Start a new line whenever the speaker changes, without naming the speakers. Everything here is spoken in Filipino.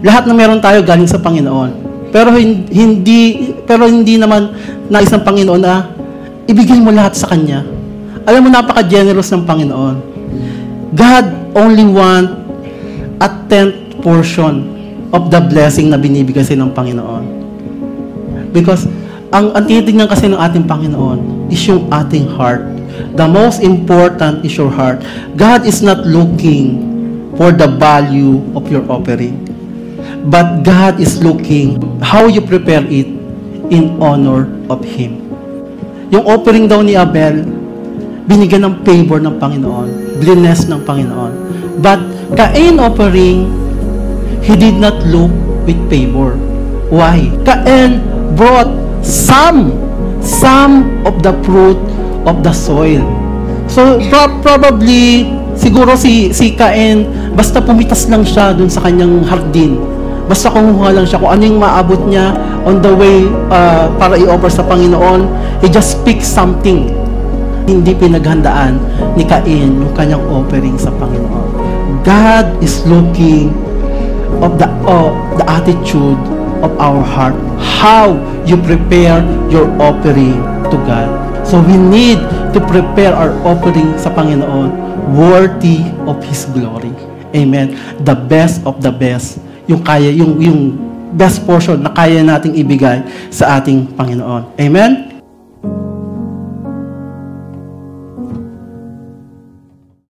Lahat na meron tayo galing sa Panginoon. Pero hindi naman nais ng Panginoon na ibigay mo lahat sa Kanya. Alam mo, napaka-generous ng Panginoon. God only want a 10th portion of the blessing na binibigay sa ng Panginoon. Because ang tinitingnan kasi ng ating Panginoon is yung ating heart. The most important is your heart. God is not looking for the value of your offering. But God is looking how you prepare it in honor of Him. Yung offering daw ni Abel, binigyan ng favor ng Panginoon, blessed ng Panginoon. But Cain offering, he did not look with favor. Why? Cain brought some of the fruit of the soil. So probably siguro si Cain, basta pumitas lang siya dun sa kanyang hardin. Basta kumuha lang siya kung ano yung maabot niya on the way para i-offer sa Panginoon. He just picked something. Hindi pinaghandaan ni Cain yung kanyang offering sa Panginoon. God is looking of the attitude of our heart. How you prepare your offering to God. So we need to prepare our offering sa Panginoon worthy of His glory. Amen. The best of the best. Yung best portion na kaya nating ibigay sa ating Panginoon. Amen?